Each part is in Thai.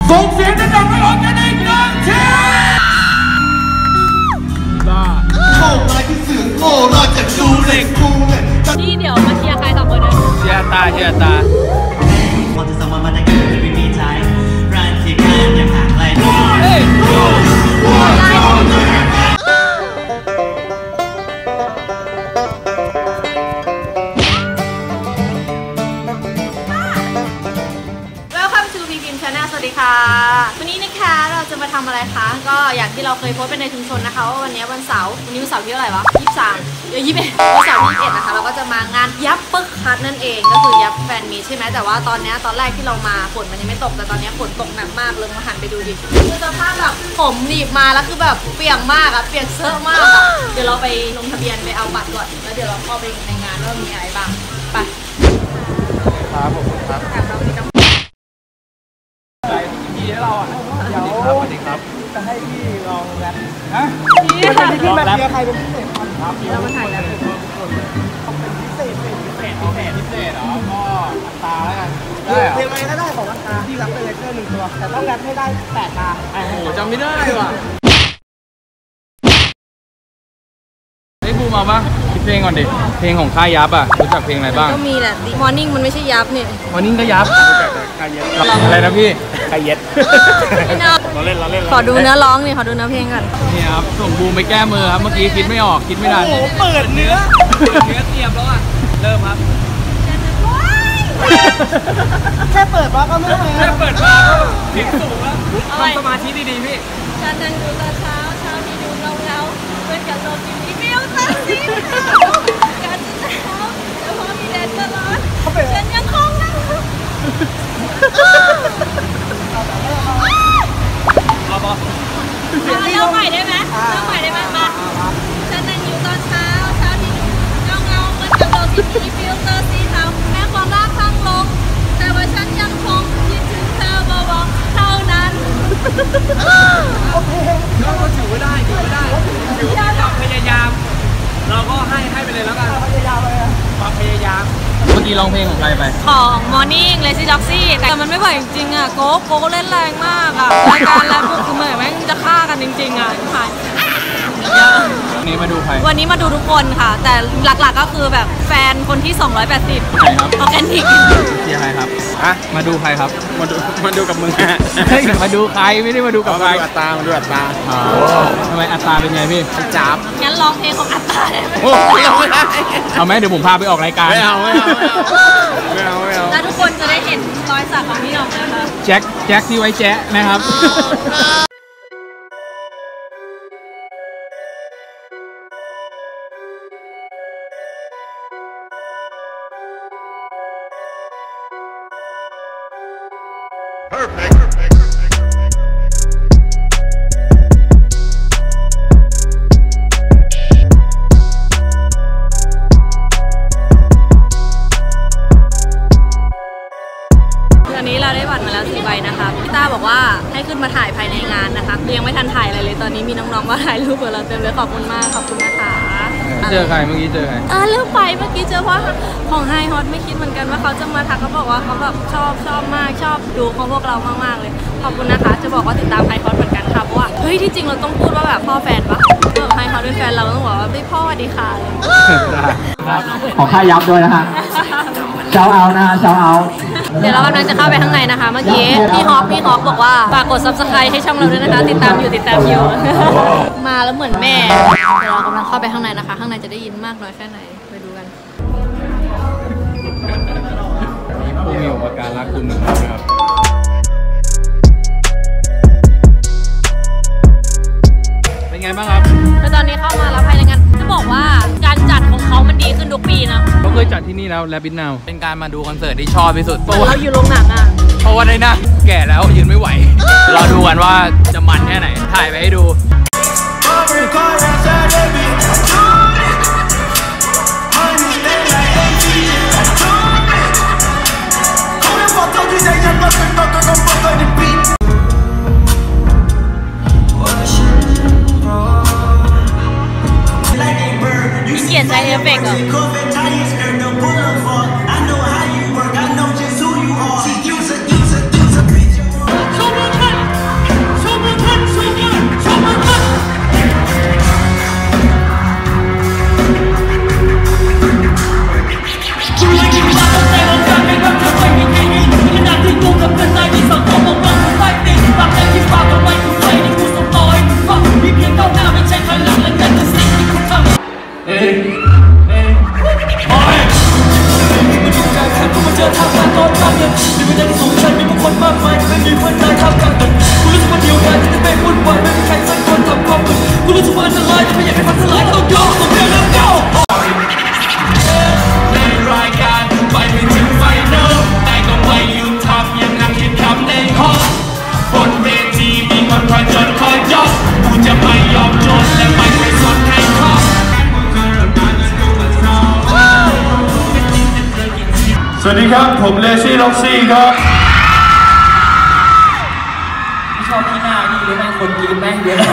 ส่งเสียงดังๆไปออกกันอีกหนึ่งทีบ้าเข้ามาที่เสือกโง่รอดจากดูเหล็กกูเหล็กนี่เดี๋ยวมาเชียร์ใครสองคนนะเชียร์ตาพอจะสมมาได้ก็ไม่มีใจร้านที่การยังห่างไกลสวัสดีค่ะวันนี้นะคะเราจะมาทำอะไรคะก็อย่างที่เราเคยโพสต์ไปในชุมชนนะคะว่าวันนี้วันเสาร์วันนี้วันเสาร์ที่เท่าไหร่วะ2321วันเสาร์21นะคะเราก็จะมางานยับปึ๊กคัทนั่นเองก็คือยับแฟนมีใช่ไหมแต่ว่าตอนแรกที่เรามาฝนมันยังไม่ตกแต่ตอนนี้ฝนตกหนักมากเลยมาหันไปดูดิคือสภาพแบบผมหนีบมาแล้วคือแบบเปียกมากอะเปียกเสื้อมากอะเดี๋ยวเราไปลงทะเบียนไปเอาบัตรก่อนแล้วเดี๋ยวเราเข้าไปในงานว่ามีอะไรบ้างไปครับผมครับเราอ่ะเดี๋ยวสวัสดีครับจะให้พี่ลองแรปฮะพี่ขึ้นมาเชียร์ใครเป็นพิเศษครับเรามาถ่ายแรปเป็นพิเศษเหรอก็อัตราแล้วกันเพลงอะไรก็ได้ของอัตราที่รับเป็นเลเซอร์1ตัวแต่ต้องแรปให้ได้8 ตาโอ้โหจำไม่ได้ว่ะไอ้บูมาปะคิดเพลงก่อนดิเพลงของค่ายยับอ่ะรู้จักเพลงอะไรบ้างก็มีแหละมอร์นิ่งมันไม่ใช่ยับเนี่ยมอร์นิ่งก็ยับอะไรนะพี่ใครเย็ดเราเล่นขอดูเนื้อร้องนี่ขอดูเนื้อเพลงก่อนนี่ครับส่งบูมไปแก้มือครับเมื่อกี้คิดไม่ออกคิดไม่ทันโอ้โหเปิดเนื้อเตรียมแล้วอ่ะเริ่มครับแค่เปิดมาก็ไม่ได้แค่เปิดมาก็พลิกสูงแล้วทำสมาธิดีๆพี่ฉันนั่งดูตอนเช้าที่ดูเงาเพื่อนกับโลกินที่ฟิวซัสซีการตื่นเช้าแล้วพอมีแดดตลอดฉันยังคงนั่งเริ่มใหม่ได้ไหมมาฉันนั่งอยู่ตอนเช้าที่เงาเหมือนกับโลกินที่ฟิวซัสซีเทาแม้ความรักพังลงแต่ว่าฉันยังคงคิดถึงเธอบอกเท่านั้นก็ถือว่าได้ถือว่าความพยายามเราก็ให้ไปเลยแล้วกันความพยายามเมื่อกี้ร้องเพลงของใครไปของ Morning Lazy Doxy แต่มันไม่ไหวจริงๆอ่ะโก้เล่นแรงมากอ่ะรายการแล้วคือเหมือนแม่งจะฆ่ากันจริงๆอ่ะทุกคนวันนี้มาดูใครวันนี้มาดูทุกคนค่ะแต่หลักๆก็คือแบบแฟนคนที่280 ใครครับออร์แกนิกเชียร์ใครครับอ่ะมาดูใครครับมาดูกับมึงฮะมาดูใครไม่ได้มาดูกับใครอัตรามาดูอัตราทำไมอัตราเป็นไงพี่จับงั้นร้องเพลงของอัตราได้ไหมเอาไหมเดี๋ยวผมพาไปออกรายการไม่เอาแล้วทุกคนจะได้เห็นรอยสักของพี่หน่องนะคะแจ็คที่ไว้แจ๊ะนะครับนะคะพี่ต้าบอกว่าให้ขึ้นมาถ่ายภายในงานนะคะยังไม่ทันถ่ายอะไรเลยตอนนี้มีน้องๆมาถ่ายรูปกับเราเต็มเลยขอบคุณมากขอบคุณนะคะเจอใครเมื่อกี้เจอใครเลือกไปเมื่อกี้เจอว่าของไฮฮอตไม่คิดเหมือนกันว่าเขาจะมาทักเขาบอกว่าเขาแบบชอบมากชอบดูของพวกเรามากๆเลยขอบคุณนะคะจะบอกว่าติดตามไฮฮอตเหมือนกันค่ะเพราะว่าเฮ้ยที่จริงเราต้องพูดว่าแบบพ่อแฟนปะไฮฮอตเป็นแฟนเราต้องบอกว่าพ่อสวัสดีค่ะขอค่ายับด้วยนะฮะเช้าเอานะฮะเช้าเอาเดี๋ยวเรากำลังจะเข้าไปข้างในนะคะเมื่อกี้พี่ฮอปบอกว่าฝากกด Subscribe ให้ช่องเราด้วยนะคะติดตามอยู่มาแล้วเหมือนแม่เดี๋ยวเรากำลังเข้าไปข้างในนะคะข้างในจะได้ยินมากน้อยแค่ไหนไปดูกันผู้มีอุปการรักคุณนะครับเป็นไงบ้างครับแล้วตอนนี้เข้ามาแล้วภายในงานจะบอกว่าการจัดของเขามันดีขึ้นทุกปีนะเขาเคยจัดที่นี่แล้วRabbit Nowเป็นการมาดูคอนเสิร์ตที่ชอบที่สุดเราอยู่โรงหนังอ่ะเพราะว่าได้นะแก่แล้วยืนไม่ไหวรอดูกันว่าจะมันแค่ไหนถ่ายไปให้ดูเขียนใจเอฟเฟกต์เหรอชวัสดีครับผมเลซี่ล็อกซี่ครับชอบที่หน้านี่หรือไม่คนกินแม่งเยอะ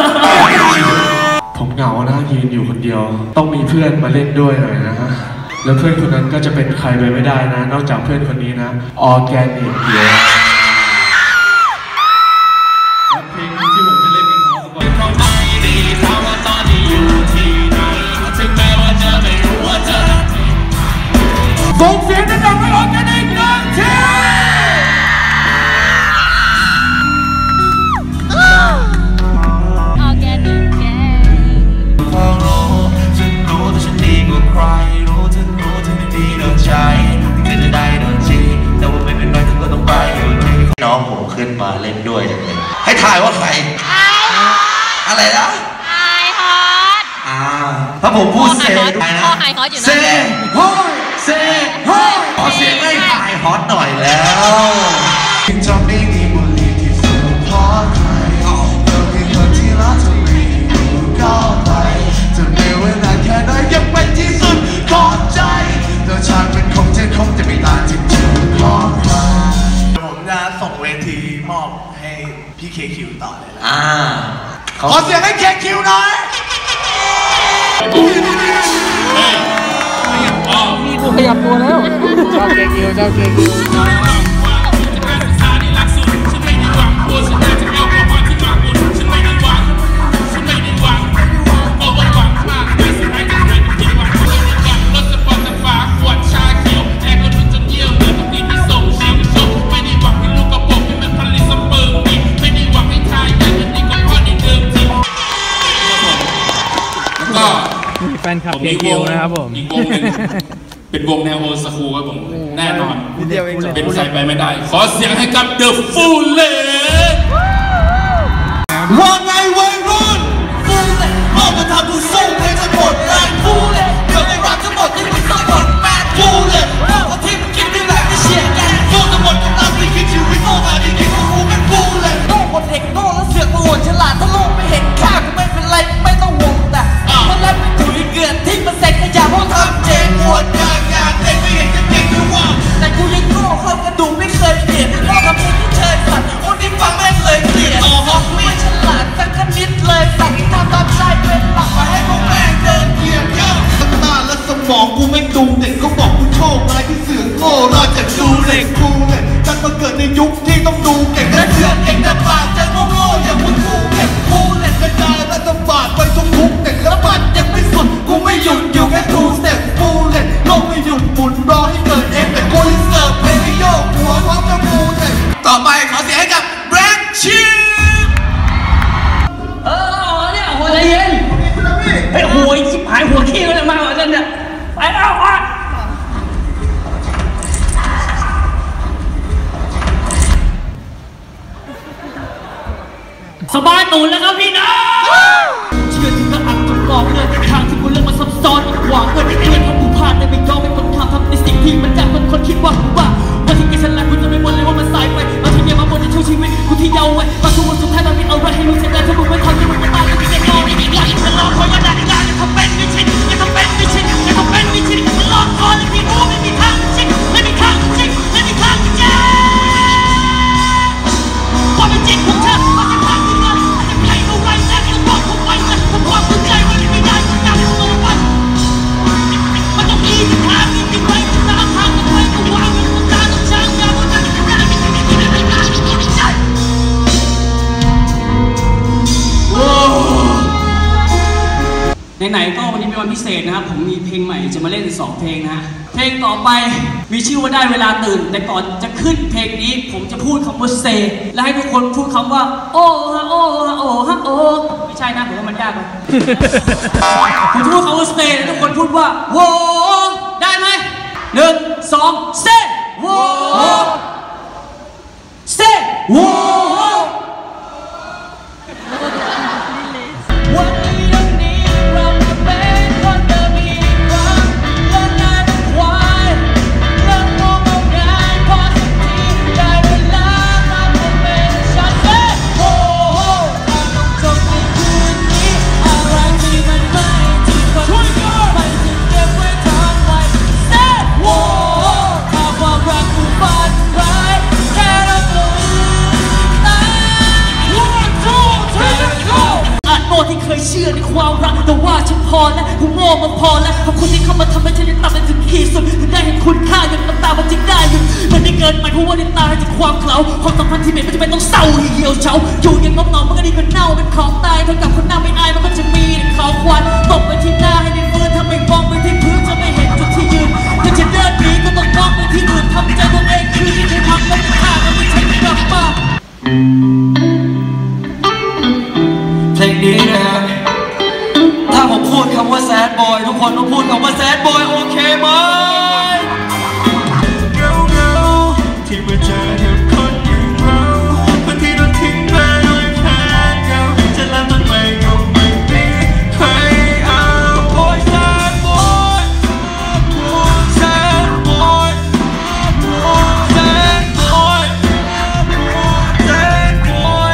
ผมเหงานะยืนอยู่คนเดียวต้องมีเพื่อนมาเล่นด้วยหน่อยนะฮะแล้วเพื่อนคนนั้นก็จะเป็นใครไปไม่ได้นะนอกจากเพื่อนคนนี้นะออร์แกนิกเดียวและเพลงที่ผมจะเล่นเป็นเขาสปอยส่งเสียงดังๆให้ออร์แกนิกหนึ่งทีออร์แกนิกแกฉันรู้แต่ฉันดีกว่าใครรู้เธอไม่ดีโดนใจถึงจะได้โดนจีแต่ว่าไม่เป็นไรเธอก็ต้องไปอยู่ดีน้องผมขึ้นมาเล่นด้วยจังเลยให้ถ่ายว่าใครอะไรนะไอฮอตถ้าผมพูดเซ่ไอฮอตอยู่นะเซ่ฮอตเซ่ฮอตขอเสียงให้ไอฮอตหน่อยแล้วจำไม่มีบุหรี่ที่สูบพอใครเธอเป็นคนที่รักเธอไม่รู้ก้าวไปจะไม่เวลาแค่ไหนยังเป็นที่สุดของใจเธอช่างเป็นคงจะไม่ต่างจากจุดของใครผมจะส่งเวทีมอบให้พี่เคคิวต่อเลยละขอเสียงให้เคคิวหน่อยนี่กูขยับตัวแล้วเจ้าเกกิวแฟนคลับเกกิวนะครับผมอีกวงนึงเป็นวงแนวโอสคูครับผมแน่นอนเป็นใครไปไม่ได้ขอเสียงให้กับ The Full Leg ว่าไงวัยรุ่นฟูเล่ออกมาทำดูสู้ให้จะหมดแรงฟูเล่เดี๋ยวในรักจะหมดที่มันต้องหมดแมนฟูเล่เอาที่มันคิดได้แรงไม่เชียร์แกฟูจะหมดกำลังที่คิดชีวิตโง่มาที่คิดว่ากูเป็นฟูเล่โง่หมดเด็กโง่แล้วเสือกมาอวดฉลาดถ้าโลกไม่เห็นค่าก็ไม่เป็นไรไม่ต้องห่วงแต่มันรับไม่ถูกเกิดทิ้งมันเสร็จก็อย่าพวกทำเจ๊งปวดอยากเด็กไม่เห็นจะเก่งด้วยว่าแต่กูยังโง่เข้ากระดูกไม่เคยเปลี่ยนพ่อกับเพลงที่เชยสัตว์คนที่ฟังไม่เคยเปลี่ยนไม่ฉลาดสักนิดเลยสั่งให้ทำตามใจเป็นหลักมาให้พวกแม่งเดินเหยียบย่ำตั้งหน้าและสมองกูไม่ดูเด็กก็บอกกูโชคอะไรที่เสือกโง่รอดจากดูเด็กกูเนี่ยฉันมาเกิดในยุคที่ต้องดูเก่งและเสือกเก่งแต่ปากเจอโง่ๆอย่างมึงกูเด็กกูเนี่ยกระจายและต้องบาดไปทุกทุกเด็กแล้วมันยังไม่สุดกูไม่หยุดอยู่แค่ทูสเต็ปกูเนี่ยโลกไม่หยุดหมุนรอให้เกิดเองแต่กูเสิร์ฟเพลงให้โยกหัวพร้อมกับกูเนี่ยต่อไปขอเสียงให้กับแบล็คชีเนี่ยหัวใจเย็นไอ้หัวชิบหายหัวขี้มันมากกว่ากันเนี่ยไปเอาสบายตูนแล้วครับพี่น้องเชื่อที่กระอักจนหลอกเลยทางที่กูเลือกมาซับซ้อนหวังว่าที่เพื่อนของกูพลาดได้ไม่ยอมให้คนทำในสิ่งที่มันจะคนคิดว่าวันที่แกฉลาดกูจะไม่บ่นเลยว่ามันสายไปบางทีเนี่ยมาบ่นในช่วงชีวิตกูที่เยาว์ไว้บางทุกวันสุดท้ายมันมีอะไรให้รู้เสียดายถ้ามึงไม่ทำจะมึงไม่ตายแล้วมึงจะงออีกหลังมันรอคอยมาได้อย่าทำเป็นไม่ชินอย่าทำเป็นไม่ชินอย่าทำเป็นไม่ชินมันรอคอยแล้วที่รู้ไม่มีทางชินไม่มีทางชินไม่มีทางจริงความเป็นจริงของเธอมันจะพังขึ้นมาจะใครรู้ไว้แต่จะบอกผมไว้เลยถ้าความเข้าใจว่าไม่ได้จะนำตัวไปมันต้องมีทางมีที่ไปตามทางกันไปก็วางมันตาต้องช่างยาวมันจะได้ไหนๆก็วันนี้เป็นวันพิเศษนะครับผมมีเพลงใหม่จะมาเล่น2เพลงนะฮะเพลงต่อไปมีชื่อว่าได้เวลาตื่นแต่ก่อนจะขึ้นเพลงนี้ผมจะพูดคำว่าเซและให้ทุกคนพูดคำว่าโอ้ฮะโอ้ฮะโอ้ฮะโอ้ไม่ใช่นะผมว่ามันยากไปผมจะพูดคำว่าเซแล้วทุกคนพูดว่าโว้ได้ไหม1 2เซโว้เซโว้เคยเชื่อในความรักแต่ว่าฉันพอแล้วกูโง่มาพอแล้วขอบคุณที่เข้ามาทำให้ฉันได้ต่ำไปถึงขีดสุดถึงได้เห็นคุณค่าอย่างน้ำตามันจึงได้หยุดมันได้เกินไปเพราะว่าได้ตาให้จากความเขลาความสัมพันธ์ที่ไม่จำเป็นต้องเศร้าเหี่ยวเฉาอยู่อย่างงงๆมันก็ดีกว่าเน่าเป็นของตายเท่ากับคนหน้าไม่อายมันก็จะมีแต่เขาควันตบไปที่หน้าให้ได้ฟื้นถ้าไม่มองไปที่พื้นจะไม่เห็นจุดที่ยืนถ้าจะเดินหนีก็ต้องมองไปที่อื่นทำใจตัวเองคือที่ได้ทำแล้วไม่ฆ่าก็ไม่ใช่กลับมาเพลงนี้นะฮะถ้าผมพูดคำว่า sad boy ทุกคนต้องพูดคำว่า sad boy โอเคไหมเงาที่มาเจอกับคนอย่างเราบางทีโดนทิ้งมาโดยแค่เงาจะรักมันไม่ก็ไม่มีใครเอา boy sad boy sad boy sad boy sad boy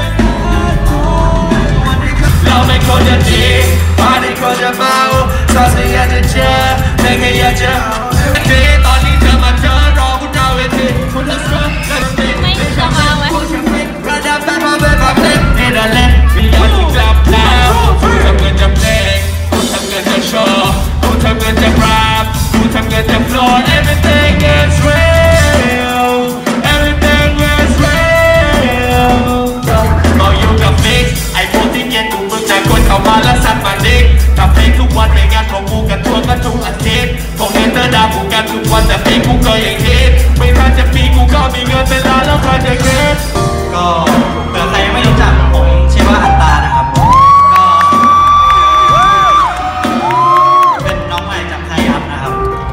เราไม่ควรจะดีมาไม่ควรจะเมาตอนนี้อยากจะเจอไม่แค่อยากจะเอาตอนนี้เธอมาเจอรอคุณดาวเวทีคุณจะstrong ไม่จะมาไว้ระดับแบบมาเป็นแบบเล่นไม่ได้เล่นมีอยากจะกลับแล้วคุณทำเงินจะเพลงคุณทำเงินจะโชว์คุณทำเงินจะแรปคุณทำเงินจะ floor everything is real everything is real เราอยู่กับฟิกไอ้พวกที่เย็นกูมึงจะกดเข้ามาแล้วสั่นมาดิกทำเพลงทุกวันในงานของกูกันทั่วกันทุกอาทิตย์พวกเฮเตอร์ด่ากูกันทุกวันแต่เพลงกูก็ยังฮิตไม่ทันจะปีกูก็มีเงินเป็นล้านแล้วใครจะคิดก็เผื่อใครยังไม่รู้จักผมชื่อว่าอัตตานะครับก็เป็นน้องใหม่จากไทยยับนะครับ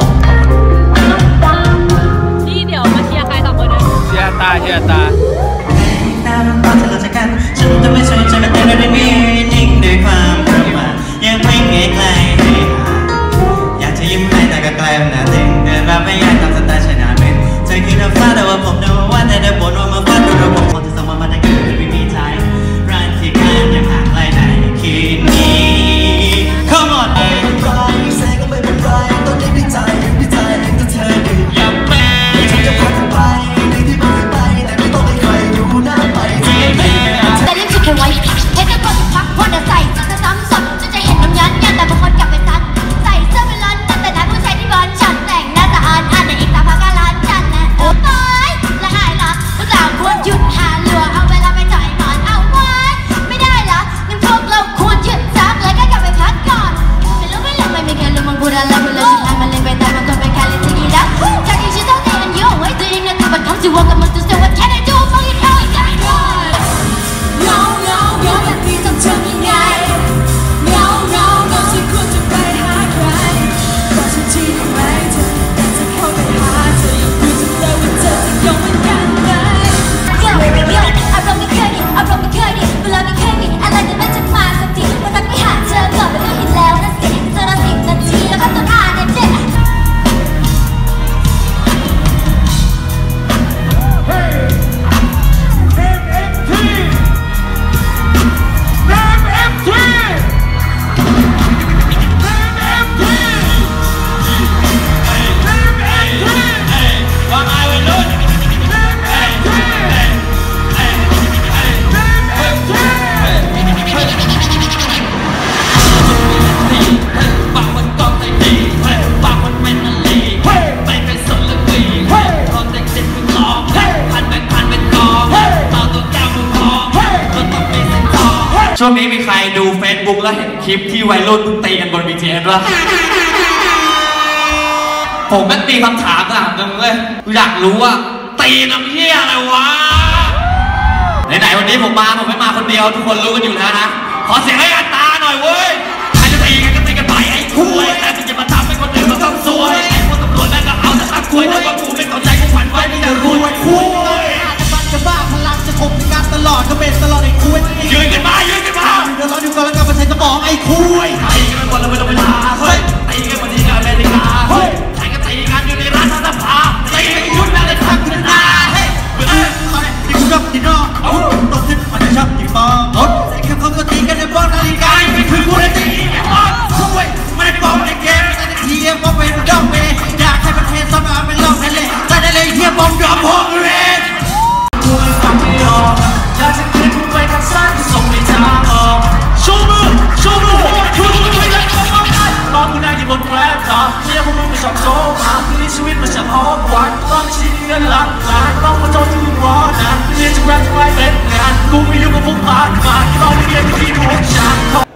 นี่เดี๋ยวมาเชียร์ใครสองคนเลยเชียร์ตาหน้าน้ำตาเธอจากกันฉันจะไม่สนใจมันแต่เราได้มีนิ่งด้วยความประมาทยังไม่ไกลอยากจะยิ้มให้แต่ก็ไกลมันน่าตึงเดินรับไม่ยากตามสไตล์ชนะเป็นเธอคิดว่าฟ้าแต่ว่าผมนึกว่าแต่เดินบนว่ามาฟ้าดูผมคนที่ส่งมาได้คือไม่มีใจร้านที่กันยังห่างไกลไหนคืนนี้ Come on ไม่เป็นไรแสงก็ไม่เป็นไรตอนนี้พี่ใจก็เธอดีอย่าแม่ฉันจะพาเธอไปในที่ไม่เคยไปแต่ไม่ต้องให้ใครดูหน้าไปแต่เรื่องที่เคยไว้เห็นแต่คนพักพนใส่จะซ้ำซ้ำจะเห็นน้ำยันแต่บางคนกลับไปซัดใส่เสื้อเป็นล้านแต่นั้นผู้ชายที่บอลฉันแต่งหน้าตาอ่อนในอีกตาพักการล้านฉันนะโอ้ยละหายละพวกเราควรหยุดหาลัวเอาเวลาไปจ่อยหมอนเอาไว้ไม่ได้ละงั้นพวกเราควรหยุดซักเลยก็กลับไปพักก่อนไม่มีแค่ลืมมันพูดอะไรพูดเลยสุดท้ายมันเล่นไปตายมันก็เป็นแค่เล่นที่ดีแล้วจากที่ฉันต้องเรียนอยู่ไว้ตัวเองนะแต่มันทำสิว่ากับมันจะเสียว่าแค่ไหนดูฟังอีกครั้งอีกครั้งเงาแบบนี้ต้องทำยังไงเงาที่คุณจะไปหาใครบอกฉันทีได้ไหมเธอแต่จะเข้าไปหาเธอยังรู้จักเลยว่าเธอจะยอมมันกันไหมอารมณ์ไม่เคยดีเวลาไม่เคยมีอะไรจะไม่จะมาสักทีมันรักไม่หาเธอก่อนมันก็เห็นแล้วนะสิเจอละ10 นาทีแล้วก็ต้อง5 นาทีช่วงนี้มีใครดู Facebook แล้วเห็นคลิปที่วัยรุ่นตีกันบน BTS ป่ะผมก็ตีคำถามนึงเลยอยากรู้ว่าตีน้ำเหี้ยอะไรวะไหนๆวันนี้ผมไม่มาคนเดียวทุกคนรู้กันอยู่แล้วนะขอเสียงให้อัตตาหน่อยเว้ยใครจะตีกันก็ตีกันไปไอ้คุยแต่มึงจะมาทำให้คนอื่นมันต้องสวยไอ้พวกตำรวจแม่งก็เอาแต่ตักคุยแต่ว่ากูไม่เข้าใจกูฝันไว้ที่จะรวยคุยจะบ้าพลังจะคมงานตลอดก็เป็นตลอดไอ้คุยยืนกันมาเดี๋ยวเราดูกันแล้วกันมาใช้สมองไอ้คุยตีกันวันละเวลาเฮ้ยตีกันวันนี้กับอเมริกาเฮ้ยใครก็ตีกันอยู่ในร้านสภาตีกันชุดแม่เลยทักขึ้นหน้าเฮ้ยที่กูชอบที่นอกตกที่มันจะชอบที่ฟองไอ้แค่เขาก็ตีกันในบอลนาฬิกาไม่คือกูเลยตีไอ้บอลคุยไม่ได้บอกในเกมแต่ในทีมก็เป็นดอกเมย์อยากให้ประเทศซ้อนมาเป็นรอบทะเลแต่ในเลยเฮียบอมดรอปห้องเรน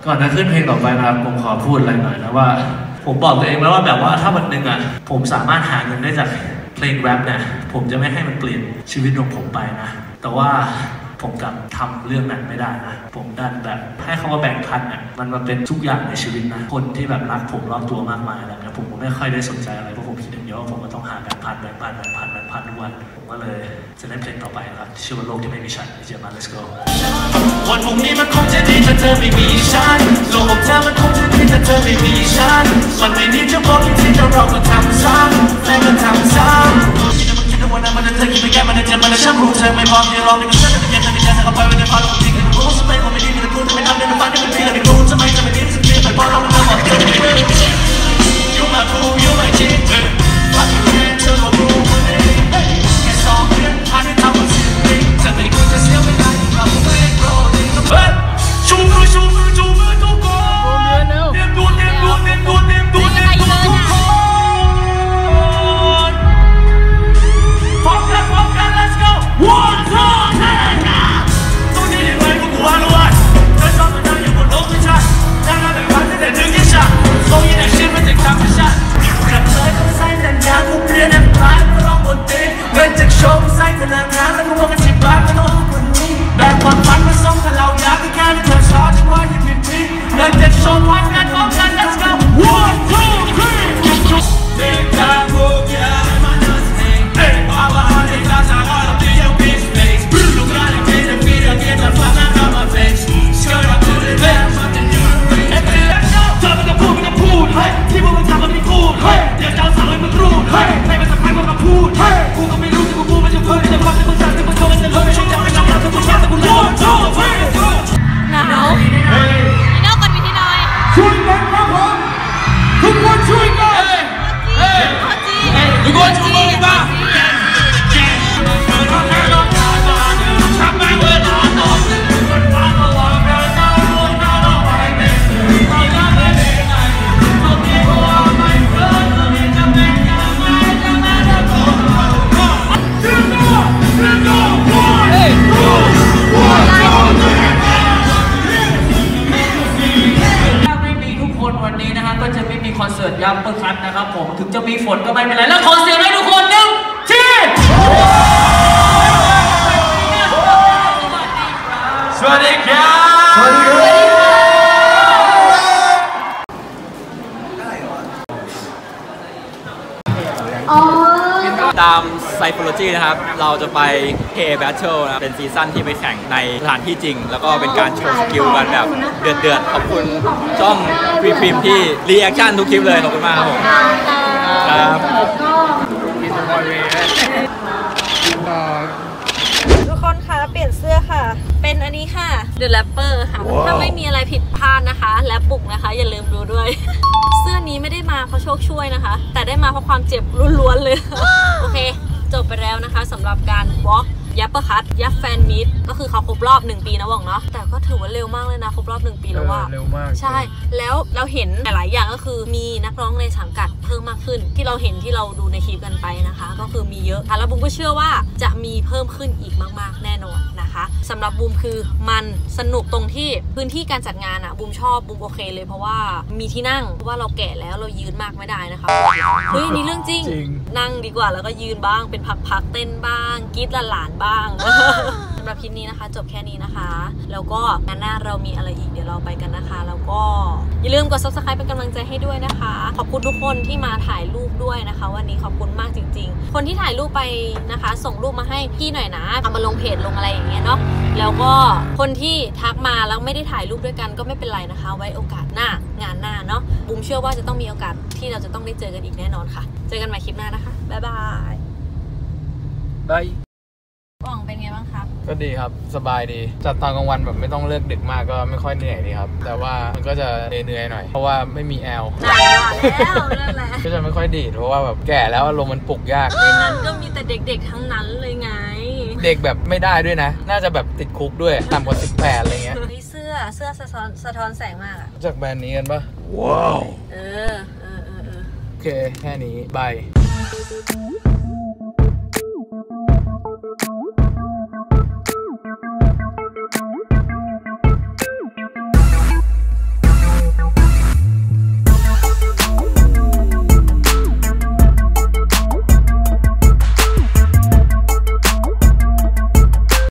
ก่อนจะขึ้นเพลงต่อไปนะครับผมขอพูดอะไรหน่อยนะว่าผมบอกตัวเองแล้วว่าแบบว่าถ้าวันหนึ่งอ่ะผมสามารถหาเงินได้จากเพลงแรปเนี่ยผมจะไม่ให้มันเปลี่ยนชีวิตของผมไปนะแต่ว่าผมกลับทำเรื่องนั้นไม่ได้นะผมดันแบบให้เขามาแบ่งพันเนี่ยมันมาเป็นทุกอย่างในชีวิตนะคนที่แบบรักผมรอบตัวมากมายอะไรเงี้ยผมก็ไม่ค่อยได้สนใจอะไรเพราะผมคิดอย่างเดียวว่าผมก็ต้องหาแบ่งพันทุกวันผมก็เลยจะเล่นเพลงต่อไปนะครับชื่อว่าโลกที่ไม่มีฉันเจียมา let's go วันพรุ่งนี้มันคงจะดีถ้าเธอไม่มีฉันโลกของเธอมันคงจะดีถ้าเธอไม่มีฉันมันไม่นี้จะบอกอีกทีแต่เราก็ทำซ้ำและก็ทำซ้ำคิดว่าวันนั้นมันจะเธอคิดไปแก้มันจะเจ็บมันจะช้ำรู้เธอไม่พอที่ร้องในกระแสแต่ยังไม่ได้จะเอาไปไม่ได้ฟังจริงๆรู้สมัยคนไม่ดีมีแต่พูดแต่ไม่ทำในฝันที่มันดีแต่ไม่รู้ทำไมจะไม่ดีสักทีไปเพราะเราไม่บอกเธอไม่รู้ You my boo you my chick ฟังอยู่แค่เธอก็รู้มันเองแค่สองเดือนผ่านไปทำมันสิ้นปีจะไม่รู้จะเสียเวลาเราไม่ได้โกรธเฮ้ยชูมือทุกคนเตรียมตัวทุกคนพร้อมกัน let's go one two three ต้องดีไว้พวกกูว่ารู้ว่าเธอชอบมันเธออยู่บนโลกไม่ใช่นั่งแบบวันที่แต่ดึงยิ่งชัดส่งยิ่งแต่ชิดมันจะทำให้ชัดกลับเลยต้องใส่แต่ยากูเปลี่ยนแอปพลายมาลองบนตีเงินจากโชว์ใส่แต่นางแล้วกูมองกัน10 บาทมันต้องคนนี้แบบความฝันมาส่งถ้าเราอยากแค่เธอชอบจังหวะที่ผิดที่เงินจากโชว์วันกันพร้อมกัน let's go one two three เด็กจากพวกยามันจะเซ็งเอ้ยเอาละเอาเลยลาจากall of the young bitch face ลูกงานที่จะมีเรื่องเกี่ยวกับฟังแล้วก็มา face skirt up to the left something newเธอไม่ต้องพูดเฮ้ยที่พวกมึงทำมันไม่พูดเฮ้ยเดี๋ยวจะเอาสาวให้มึงรูดเฮ้ยให้มันสักพักมันก็พูดเฮ้ยกูก็ไม่รู้ที่กูพูดมันจะพูดที่จะฟังที่มึงสั่งที่มึงโดนจะรู้ไม่ใช่จะไม่ชอบที่มึงชอบแต่กูรู้หนาวพี่นอกก่อนมีที่น้อยช่วยกันครับผมทุกคนช่วยกันทุกคนช่วยกันบ้างวันนี้นะฮะก็จะไม่มีคอนเสิร์ตยับเปิดคัทนะครับผมถึงจะมีฝนก็ไม่เป็นไรแล้วขอเสียงให้ทุกคนหนึ่งทีสวัสดีครับสวัสดีครับตาม Psychology นะครับเราจะไป Play Battle นะเป็นซีซั่นที่ไปแข่งในสถานที่จริงแล้วก็เป็นการโชว์สกิลกันแบบเดือดๆขอบคุณช่องพรีมที่รีแอคชั่นทุกคลิปเลยขอบคุณมากครับผมครับทุกคนคะเปลี่ยนเสื้อค่ะเป็นอันนี้ค่ะ The Rapper ค่ะถ้าไม่มีอะไรผิดพลาดนะคะและบุกนะคะอย่าลืมดูด้วยเสื้อนี้ไม่ได้มาเพราะโชคช่วยนะคะแต่ได้มาเพราะความเจ็บล้วนๆเลยโอเคจบไปแล้วนะคะสำหรับการวอล์กยัปเปอร์คัทยัปแฟนมิตก็คือเขาครบรอบ1 ปีนะว่องเนาะแต่ก็ถือว่าเร็วมากเลยนะครบรอบ1 ปีแล้วว่าเร็วมากใช่แล้วเราเห็นหลายอย่างก็คือมีนักร้องในสังกัดเพิ่มมากขึ้นที่เราเห็นที่เราดูในคลิปกันไปนะคะก็คือมีเยอะค่ะแล้วบุ้มก็เชื่อว่าจะมีเพิ่มขึ้นอีกมากๆแน่นอนนะคะสำหรับบุ้มคือมันสนุกตรงที่พื้นที่การจัดงานอะบุ้มชอบบุ้มโอเคเลยเพราะว่ามีที่นั่งเพราะว่าเราแก่แล้วเรายืนมากไม่ได้นะคะเฮ้ยนี่เรื่องจริงนั่งดีกว่าแล้วก็ยืนบ้างเป็นพักๆเต้นบ้างกรี๊ดหลานๆบ้างสำหรับคลิปนี้นะคะจบแค่นี้นะคะแล้วก็งานหน้าเรามีอะไรอีกเดี๋ยวเราไปกันนะคะแล้วก็อย่าลืมกด subscribe เป็นกำลังใจให้ด้วยนะคะขอบคุณทุกคนที่มาถ่ายรูปด้วยนะคะวันนี้ขอบคุณมากจริงๆคนที่ถ่ายรูปไปนะคะส่งรูปมาให้พี่หน่อยนะเอามาลงเพจลงอะไรอย่างเงี้ยเนาะแล้วก็คนที่ทักมาแล้วไม่ได้ถ่ายรูปด้วยกันก็ไม่เป็นไรนะคะไว้โอกาสหน้างานหน้าเนาะบุ้มเชื่อว่าจะต้องมีโอกาสที่เราจะต้องได้เจอกันอีกแน่นอนค่ะเจอกันใหม่คลิปหน้านะคะบ๊ายบายหวังเป็นไงบ้างครับก็ดีครับสบายดีจัดตอนกลางวันแบบไม่ต้องเลิกดึกมากก็ไม่ค่อยเหนื่อยดีครับแต่ว่ามันก็จะเหนื่อยหน่อยเพราะว่าไม่มีแอลแล้วนั่นแหละก็จะไม่ค่อยดีเพราะว่าแบบแก่แล้วอารมณ์มันปลุกยากในนั้นก็มีแต่เด็กๆทั้งนั้นเลยไงเด็กแบบไม่ได้ด้วยนะน่าจะแบบติดคุกด้วยต่ำกว่า18อะไรเงี้ยเสื้อสะท้อนแสงมากอะจากแบรนด์นี้กันปะว้าวโอเคแค่นี้บาย